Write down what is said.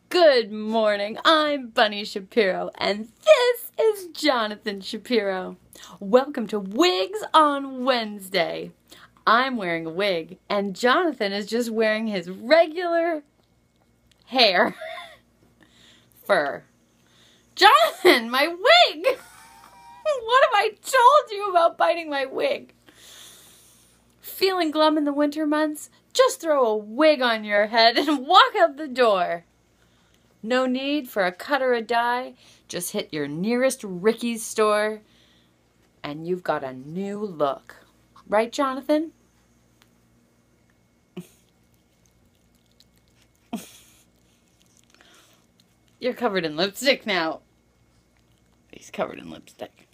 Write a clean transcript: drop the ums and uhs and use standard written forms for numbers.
Good morning, I'm Bunny Shapiro, and this is Jonathan Shapiro. Welcome to Wigs on Wednesday. I'm wearing a wig, and Jonathan is just wearing his regular hair. Fur. Jonathan, my wig! What have I told you about biting my wig? Feeling glum in the winter months? Just throw a wig on your head and walk out the door. No need for a cut or a dye. Just hit your nearest Ricky's store and you've got a new look. Right, Jonathan? You're covered in lipstick now. He's covered in lipstick.